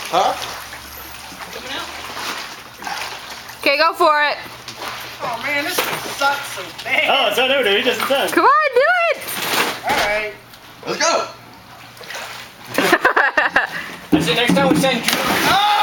Huh? Coming out. Okay, go for it. Oh man, this thing sucks so bad. Oh, it's not over there. He doesn't suck. Come on, do it. Alright. Let's go. I said next time we send you. Oh!